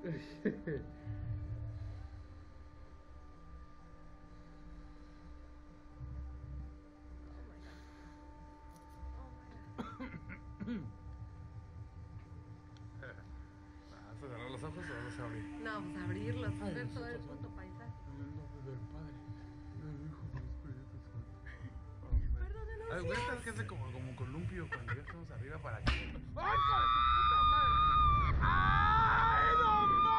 ¿Vas a cerrar los ojos o vas a abrir? No, pues abrirlos, ver todo el puto paisaje. Del padre. Perdónenos. Ay, güey, ¿sabes qué hace como columpio cuando ya estamos arriba para aquí? ¡Ay, hijo de su puta madre! ¡Ay, no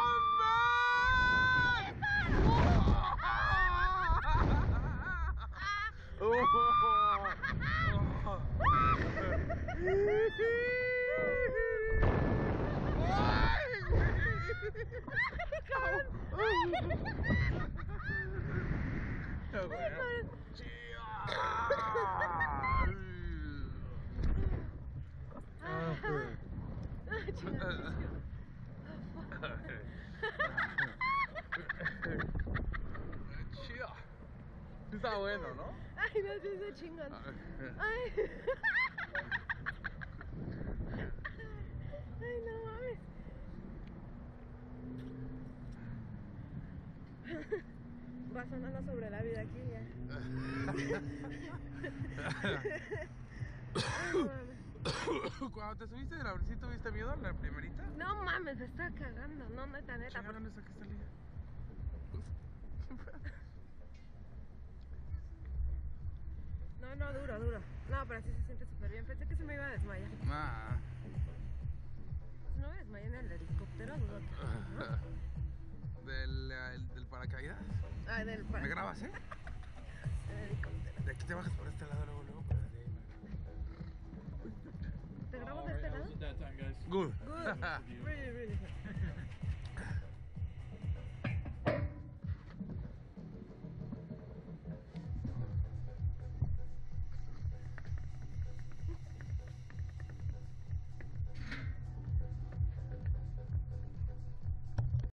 Chido. Está bueno, ¿no? Ay, no, sí, se chingan. Ay. Ay, no mames. Va sonando sobre la vida aquí ya. Ay, no mames. Cuando te subiste del abril, ¿tuviste miedo a la primerita? No mames, me está cagando. No, neta, neta. Chinga, ¿dónde sacaste el día? No, duro. No, pero así se siente súper bien. Pensé que se me iba a desmayar. Nah. Si no me desmayé en el helicóptero, dudo que, ¿no? ¿Del paracaídas? Ah, del ¿Me grabas, el helicóptero. De aquí te bajas por este lado, luego, para de ahí. ¿Te grabo de este lado? That time, guys. Good. Good. Really, really good.